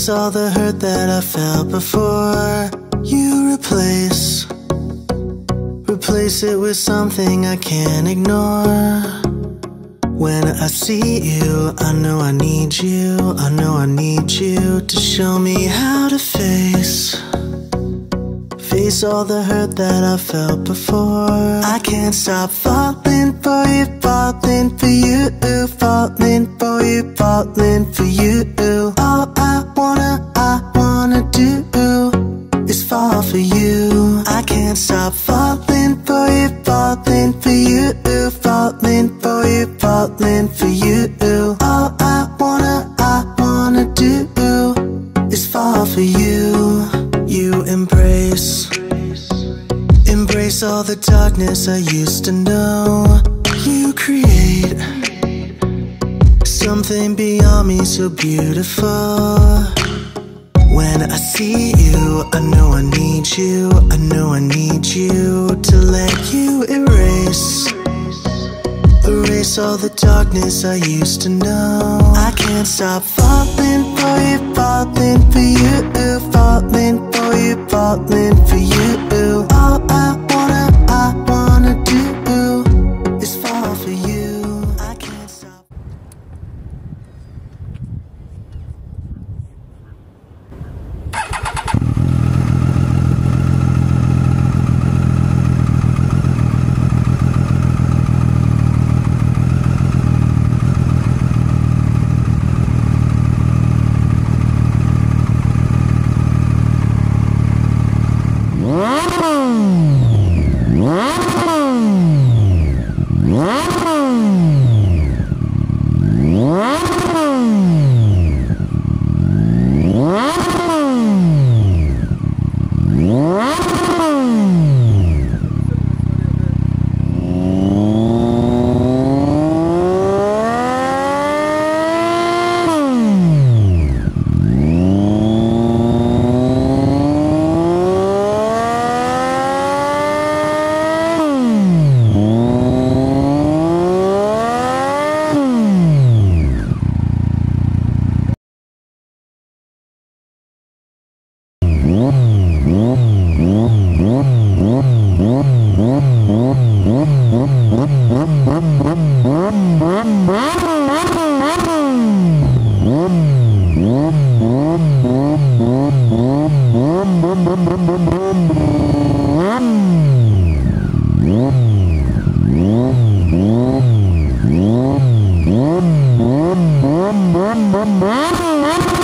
Erase all the hurt that I felt before. You replace it with something I can't ignore. When I see you, I know I need you. I know I need you to show me how to face all the hurt that I felt before. I can't stop falling for you, falling for you, falling for you, falling for you. All I wanna do is fall for you. I can't stop falling for you, falling for you, falling for you, falling for you. All I wanna do is fall for you. You embrace all the darkness I used to know. You create something beyond me so beautiful. When I see you, I know I need you. I know I need you to let you erase all the darkness I used to know. I can't stop falling for you, falling for you, falling for you, falling for you. All I wanna do is fall for you. I can't stop. Bum, bum, bum, bum.